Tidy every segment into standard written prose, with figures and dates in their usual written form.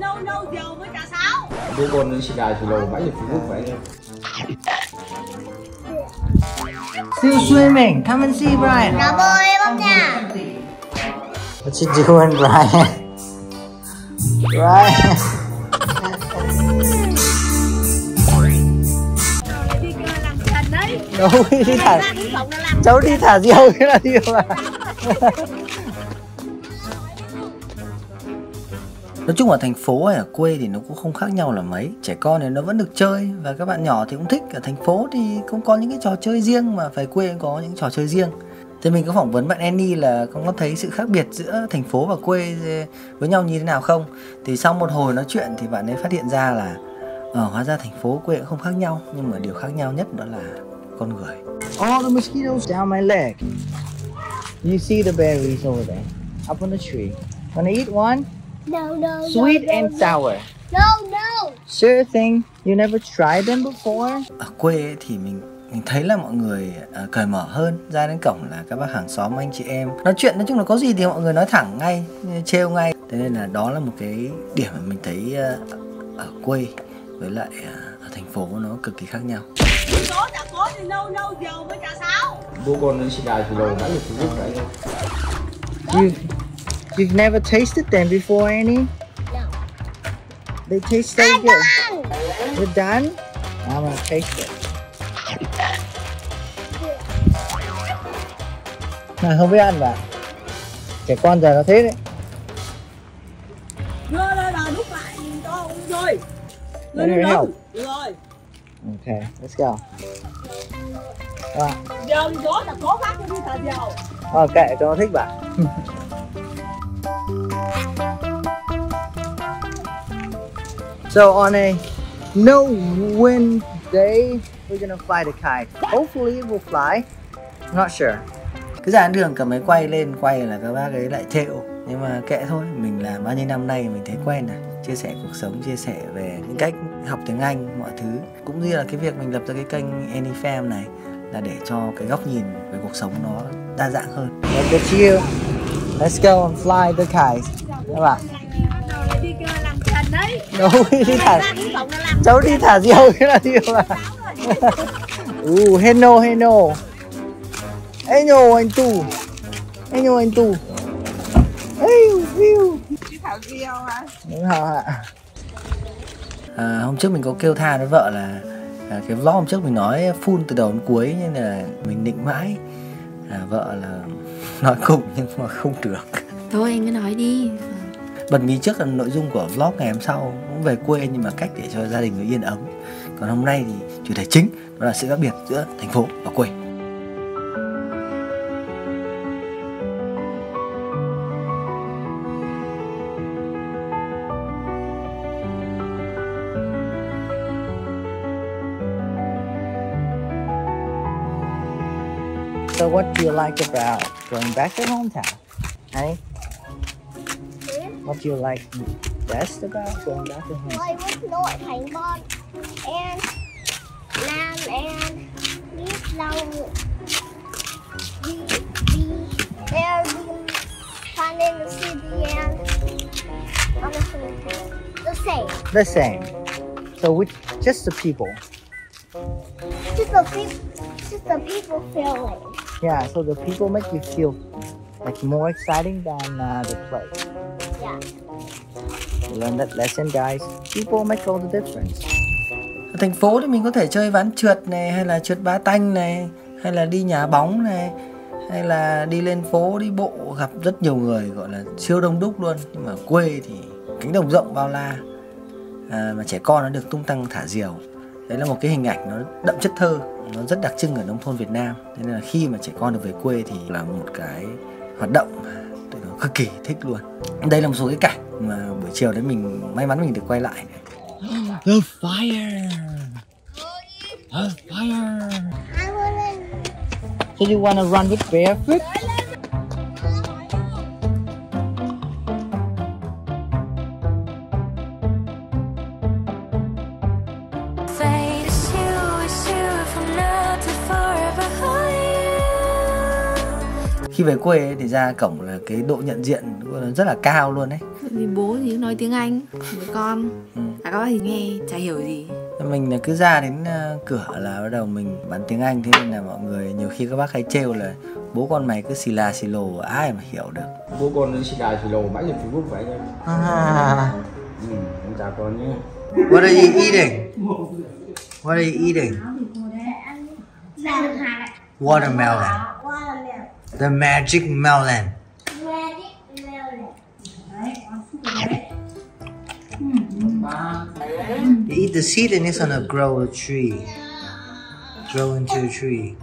nâu nâu dầu với trà sáo. Bố con đến xì đài thì lầu bãi được Facebook vậy. Still swimming. Come and see Brian. Nào bơi không nha. What you doing, Brian? Brian. Đi làm thành đấy. Đâu đi thả. Cháu đi thả diều cái là diều à. Nói chung ở thành phố hay ở quê thì nó cũng không khác nhau là mấy. Trẻ con thì nó vẫn được chơi và các bạn nhỏ thì cũng thích. Ở thành phố thì cũng có những cái trò chơi riêng, mà phải quê có những trò chơi riêng. Thì mình có phỏng vấn bạn Annie là có thấy sự khác biệt giữa thành phố và quê với nhau như thế nào không. Thì sau một hồi nói chuyện thì bạn ấy phát hiện ra là hóa ra thành phố quê cũng không khác nhau, nhưng mà điều khác nhau nhất đó là con người. All the mosquitoes down my leg. You see the berries over there, up on the tree. Wanna eat one? No, no, Sweet and sour. No, no. Sure thing. You never tried them before? Ở quê thì mình thấy là mọi người cởi mở hơn, ra đến cổng là các bác hàng xóm, anh chị em nói chuyện, nói chung là có gì thì mọi người nói thẳng ngay, trêu ngay. Thế nên là đó là một cái điểm mà mình thấy ở quê với lại ở thành phố nó cực kỳ khác nhau. Có thì nâu nâu dầu với trà sáo. Bố con đến xì đài thì lầu bãi được Facebook vậy. You've never tasted them before, Annie? No. They taste so good. You're done? I'm gonna taste it. Này không biết ăn à? Trẻ con giờ nó thế đấy. Đưa lên là đút lại cho ông rồi. Let her help. Được rồi. Okay, let's go. Giờ thì đó là có bác cho đi thả dầu. Ok, cho nó thích bạn. So on a no wind day, we're gonna fly the kite. Hopefully it will fly. I'm not sure. Cứ ra đường cầm máy quay lên quay là các bác ấy lại trêu. Nhưng mà kệ thôi, mình làm bao nhiêu năm nay mình thấy quen rồi. Chia sẻ cuộc sống, chia sẻ về những cách học tiếng Anh, mọi thứ. Cũng như là cái việc mình lập ra cái kênh AnnieFam này là để cho cái góc nhìn về cuộc sống nó đa dạng hơn. Let's chill. Let's go and fly the kite. Các bạn. Đi làm thành đấy. Đâu đi thả. Cháu đi thả diều cái là diều à. Hello, hello. Hello anh Tu. Hello anh Tu. Đi thả diều hả? Đúng rồi ạ. Hôm trước mình có kêu tha với vợ là cái vlog hôm trước mình nói full từ đầu đến cuối, nên là mình định mãi vợ là nói cùng nhưng mà không được. Thôi anh cứ nói đi. Bật mí trước là nội dung của vlog ngày hôm sau cũng về quê, nhưng mà cách để cho gia đình nó yên ấm. Còn hôm nay thì chủ đề chính đó là sự khác biệt giữa thành phố và quê. So what do you like about going back to hometown? Hey? What do you like best about going back to hometown? Tôi với nội thành con and Nam and biết lâu đi there find in the city and honestly the same. The same. So just the people. Just the people feeling. Yeah, so the people make you feel like more exciting than the place. Yeah. You learn that lesson, guys. People make all the difference. Ở thành phố thì mình có thể chơi ván trượt này, hay là trượt bá tanh này, hay là đi nhà bóng này, hay là đi lên phố đi bộ gặp rất nhiều người, gọi là siêu đông đúc luôn. Nhưng mà quê thì cánh đồng rộng bao la, mà trẻ con nó được tung tăng thả diều. Đấy là một cái hình ảnh nó đậm chất thơ, nó rất đặc trưng ở nông thôn Việt Nam. Nên là khi mà trẻ con được về quê thì là một cái hoạt động mà tụi nó cực kỳ thích luôn. Đây là một số cái cảnh mà buổi chiều đấy mình may mắn mình được quay lại. The fire. The fire. So you wanna run with barefoot? Khi về quê ấy, thì ra cổng là cái độ nhận diện rất là cao luôn đấy. Thì bố thì nói tiếng Anh với con, các bác thì nghe chả hiểu gì. Mình là cứ ra đến cửa là bắt đầu mình bắn tiếng Anh, thế nên là mọi người nhiều khi các bác hay trêu là bố con mày cứ xì là xì lồ, ai mà hiểu được. Bố con xì là xì lồ mãi trên Facebook vậy thôi. Em chào con nhé. What are you eating? What are you eating? Watermelon. The magic melon. You eat the seed and it's gonna grow a tree. Grow into a tree.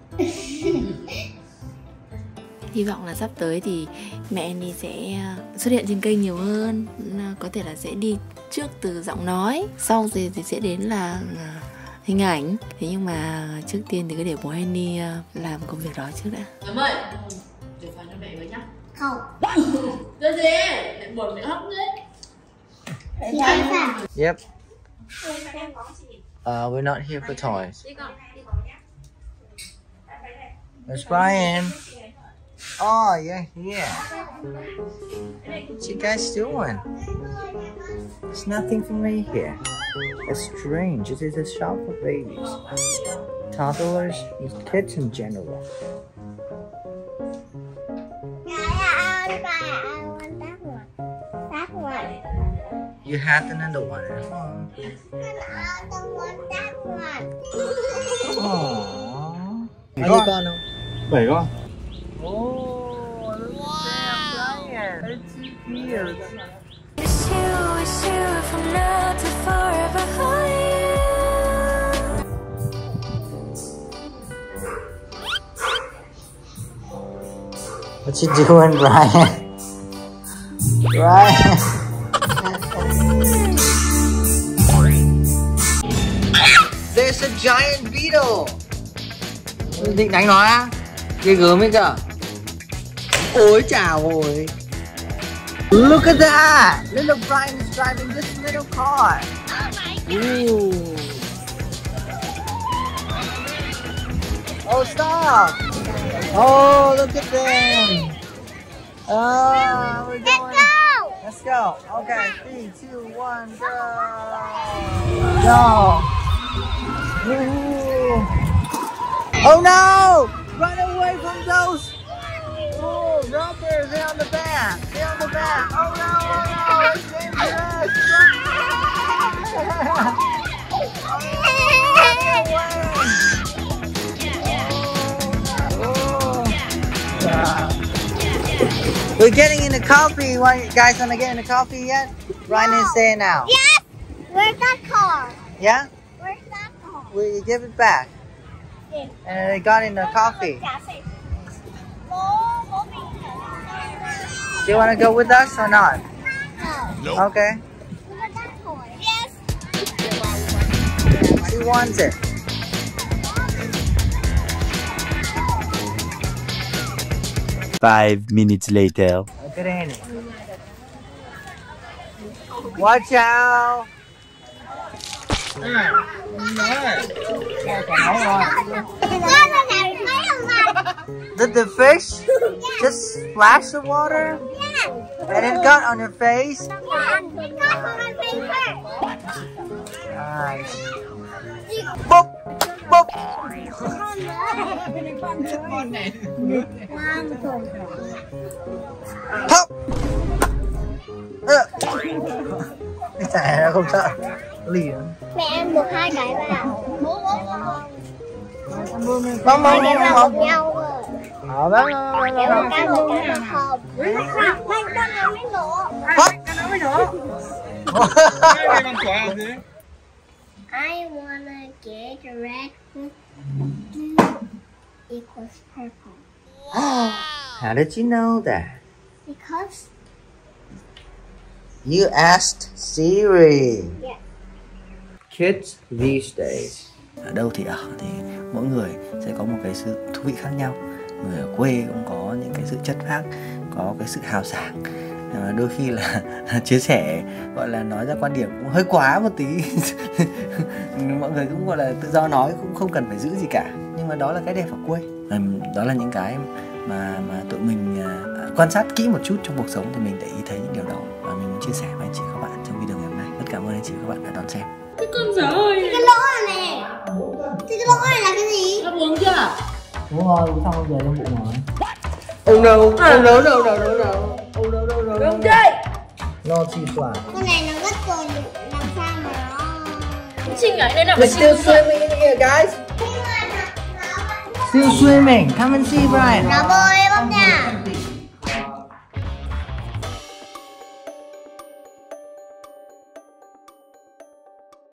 Hy vọng là sắp tới thì mẹ Annie sẽ xuất hiện trên kênh nhiều hơn. Có thể là sẽ đi trước từ giọng nói, sau thì sẽ đến là hình ảnh. Thế nhưng mà trước tiên thì cứ để bố Annie làm công việc đó trước đã. Em ơi, chụp phần cho mẹ với nhá. Không. Cái gì? Mẹ buồn mẹ hấp đấy. Yep. We're not here for toys. There's Brian. Oh, you're here. What you guys doing? There's nothing for me here. It's strange. It is a shop for babies, toddlers, and kids in general. You had another one at home. Aww. Bao nhiêu con không? 7 con. Oh, look at Brian. It's cute. What you doing, Brian? Brian. There's a giant beetle. Định đánh nó á? Ghê gớm ấy kìa. Ôi chào ôi. Look at that! Little Brian is driving this little car. Ooh. Oh, stop! Oh, look at them! Oh, we're going. Let's go. Okay, 3, 2, 1, go! Go! Ooh. Oh no! Run away from those! Oh, robbers! They're on the back! They're on the back! Oh no! Oh no! It's dangerous! We're getting in the coffee. You guys wanna get in the coffee yet? Ryan is saying now. Yes! Where's that car? Yeah? Where's that car? We give it back. Yeah. And they got in the coffee. Do you wanna go with us or not? No. Okay. Where's that car? Yes. She wants it. Five minutes later. Look at Annie. Watch out! Did the fish just splash the water? Yeah. And it got on your face? Yeah, it got on my paper. Nice. Boop! Boop! Hop! Cái này nó không sợ liền. Mẹ em buộc 2 cái vào. Mong Hai cái vào cùng nhau rồi. vâng. Kéo một cái vào không. Bánh con nó mới nổ. I wanna get red equals purple. How did you know that? Because You asked Siri. yeah. Kids these days. Ở đâu thì ở thì mỗi người sẽ có một cái sự thú vị khác nhau. Người ở quê cũng có những cái sự chất phác, có cái sự hào sảng. Đôi khi là chia sẻ, gọi là nói ra quan điểm cũng hơi quá một tí. Mọi người cũng gọi là tự do nói, cũng không cần phải giữ gì cả. Nhưng mà đó là cái đẹp ở quê. Đó là những cái mà tụi mình quan sát kỹ một chút trong cuộc sống thì mình để ý thấy những điều đó và mình chia sẻ với anh chị các bạn trong video ngày hôm nay. Rất cảm ơn anh chị các bạn đã đón xem. Cái con dở ơi. Cái lỗ này. Cái lỗ này là cái gì? Nó uống chưa? Đúng rồi, uống xong rồi trong bụng rồi. Oh no, oh no, no, no, no, no. Oh no, no, no, no. Không chơi. No cheese fly. Con này nó rất rồi, làm sao mà nó... Trinh ở đây là We're still swimming in here, guys. Still swimming. Come and see Brian. Nó bơi